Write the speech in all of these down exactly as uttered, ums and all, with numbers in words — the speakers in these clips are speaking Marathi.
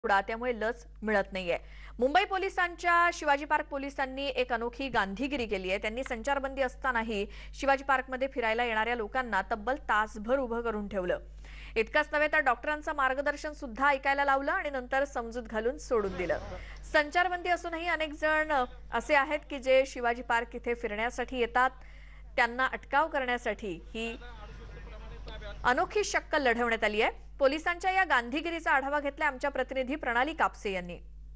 त्यामुळे लस मिळत नाहीये। मुंबई पोलिसांच्या शिवाजी पार्क पोलिसांनी एक अनोखी गांधीगिरी केली आहे। त्यांनी संचारबंदी असतानाही शिवाजी पार्कमध्ये फिरायला येणाऱ्या लोकांना तब्बल तासभर उभं करून ठेवलं। इतकंच नव्हे तर डॉक्टरांचं मार्गदर्शन सुद्धा ऐकायला लावलं आणि नंतर समजूत घालून सोडून दिलं। संचारबंदी असूनही अनेक जण असे आहेत की जे शिवाजी पार्क इथे फिरण्यासाठी येतात। त्यांना अटकाव करण्यासाठी ही अनोखी शक्कल लढवण्यात आली आहे। पोलिसांच्या या गांधीगिरीचा आढावा घेतला आमच्या प्रतिनिधी प्रणाली कापसे यांनी।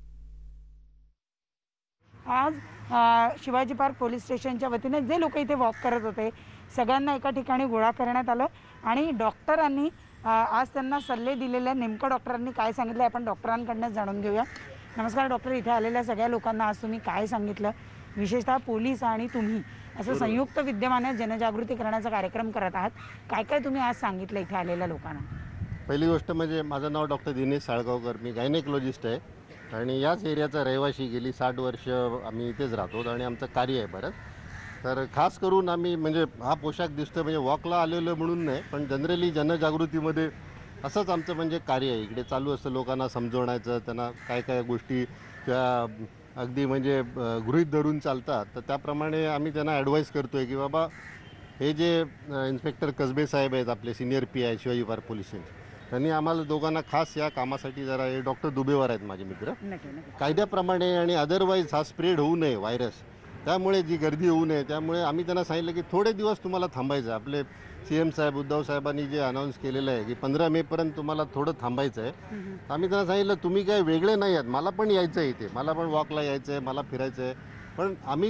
आज शिवाजी पार्क पोलीस स्टेशनच्या वतीने जे लोक इथे वॉक करत होते सगळ्यांना एका ठिकाणी गोळा करण्यात आलं आणि डॉक्टरांनी आज त्यांना सल्ले दिलेले। नेमकं डॉक्टरांनी काय सांगितलं आपण डॉक्टरांकडून जाणून घेऊया। नमस्कार डॉक्टर, इथे आलेल्या सगळ्या लोकांना आज तुम्ही काय सांगितलं, विशेषतः पोलीस आणि तुम्ही असं संयुक्त विद्यमाने जनजागृती करण्याचा कार्यक्रम करत आहात, काय काय तुम्ही आज सांगितलं इथे आलेल्या लोकांना? पहिली गोष्ट म्हणजे माझं नाव डॉक्टर दिनेश साळगावकर, मी गायनेकोलॉजिस्ट आहे आणि याच एरियाचा रहिवासी। गेली साठ वर्ष आम्ही इथेच राहतो आणि आमचं कार्य आहे बरंच। तर खास करून आम्ही म्हणजे हा पोशाख दिसतो म्हणजे वॉकला आलेलो म्हणून नाही, पण जनरली जनजागृतीमध्ये असंच आमचं म्हणजे कार्य आहे। इकडे चालू असतं लोकांना समजवण्याचं, त्यांना काय काय गोष्टी त्या अगदी म्हणजे गृहीत धरून चालतात तर त्याप्रमाणे आम्ही त्यांना ॲडवाईस करतो आहे की बाबा हे जे इन्स्पेक्टर कसबे साहेब आहेत आपले senior P I Shivaji Park police, त्यांनी आम्हाला दोघांना खास या कामासाठी जरा हे डॉक्टर दुबेवर आहेत माझे मित्र, कायद्याप्रमाणे आणि अदरवाईज हा स्प्रेड होऊ नये व्हायरस, त्यामुळे जी गर्दी होऊ नये त्यामुळे आम्ही त्यांना सांगितलं की थोडे दिवस तुम्हाला थांबायचं आहे। आपले सी एम साहेब उद्धव साहेबांनी जे अनाऊन्स केलेलं आहे की पंधरा मेपर्यंत तुम्हाला थोडं थांबायचं आहे। आम्ही त्यांना सांगितलं तुम्ही काय वेगळे नाही आहात, मला पण यायचं आहे इथे, मला पण वॉकला यायचं आहे, मला फिरायचं आहे, पण आम्ही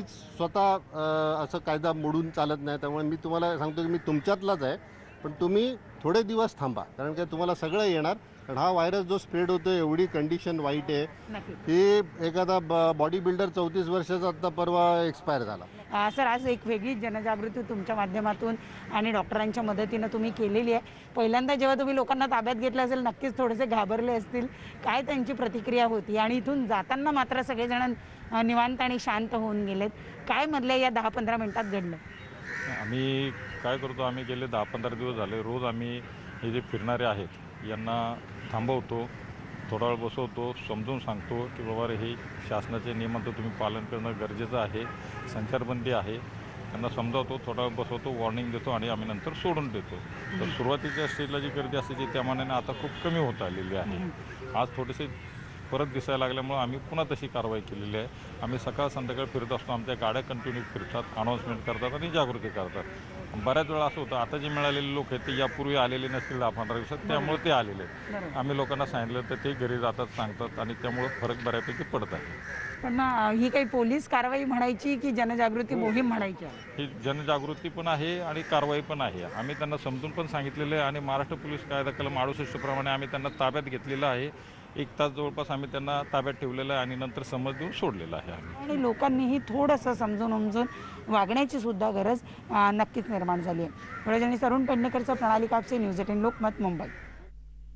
स्वतः असं कायदा मोडून चालत नाही। त्यामुळे मी तुम्हाला सांगतो की मी तुमच्यातलाच आहे, पण तुम्ही थोडे दिवस थांबा, कारण काय तुम्हाला सगळं येणार। कारण हा व्हायरस जो स्प्रेड होतो एवढी कंडिशन वाईट आहे की एखादा बॉडी बिल्डर चौतीस वर्षाचा आता परवा एक्सपायर झाला। सर, आज एक वेगळी जनजागृती तुमच्या माध्यमातून आणि डॉक्टरांच्या मदतीने तुम्ही केलेली आहे। पहिल्यांदा जेव्हा तुम्ही लोकांना ताब्यात घेतलं असेल नक्कीच थोडेसे घाबरले असतील, काय त्यांची प्रतिक्रिया होती? आणि इथून जाताना मात्र सगळेजण निवांत आणि शांत होऊन गेलेत, काय मधल्या या दहा पंधरा मिनिटात घडलं? आम्ही काय करतो, आम्ही गेले दहा पंधरा दिवस झाले रोज आम्ही हे जे फिरणारे आहेत यांना थांबवतो, थोडा वेळ बसवतो, समजून सांगतो की बाबा हे शासनाचे नियमांचं तुम्ही पालन करणं गरजेचं आहे, संचारबंदी आहे, त्यांना समजावतो, थोडा वेळ बसवतो, वॉर्निंग देतो आणि आम्ही नंतर सोडून देतो। तर सुरुवातीच्या स्टेजला जी गर्दी असायची त्या मानाने आता खूप कमी होत आलेली आहे। आज थोडेसे परत दिसायला लागल्यामुळे आम्ही पुन्हा तशी कारवाई केलेली आहे। आम्ही सकाळ संध्याकाळ फिरत असतो, आमच्या गाड्या कंटिन्यू फिरतात, अनाऊन्समेंट करतात आणि जागृती करतात। बऱ्याच वेळा असं होतं आता जे मिळालेले लोक आहेत ते यापूर्वी आलेले नसतील दहा पंधरा दिवसात, त्यामुळे ते आलेले आहेत। आम्ही लोकांना सांगितलं तर ते घरी जातात, सांगतात आणि त्यामुळे फरक बऱ्यापैकी पडत आहे। पण ही काही पोलीस कारवाई म्हणायची की जनजागृती मोहीम म्हणायची? ही जनजागृती पण आहे आणि कारवाई पण आहे। आम्ही त्यांना समजून पण सांगितलेलं आहे आणि महाराष्ट्र पोलीस कायदा कलम अडुसष्ट प्रमाणे आम्ही त्यांना ताब्यात घेतलेलं आहे। एक तास जवळपास आम्ही त्यांना ताब्यात ठेवलेलं आहे आणि नंतर समज देऊन सोडलेलं आहे। आणि लोकांनीही थोडंसं समजून उमजून वागण्याची सुद्धा गरज नक्कीच निर्माण झाली आहे। वेळेजणी तरुण पेडणेकरचा, प्रणाली कापसे, न्यूज एटीन लोकमत, मुंबई।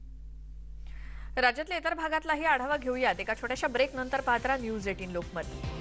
राज्यातल्या इतर भागातलाही आढावा घेऊयात एका छोट्याशा ब्रेक नंतर। पाहत राहा न्यूज एटीन लोकमत।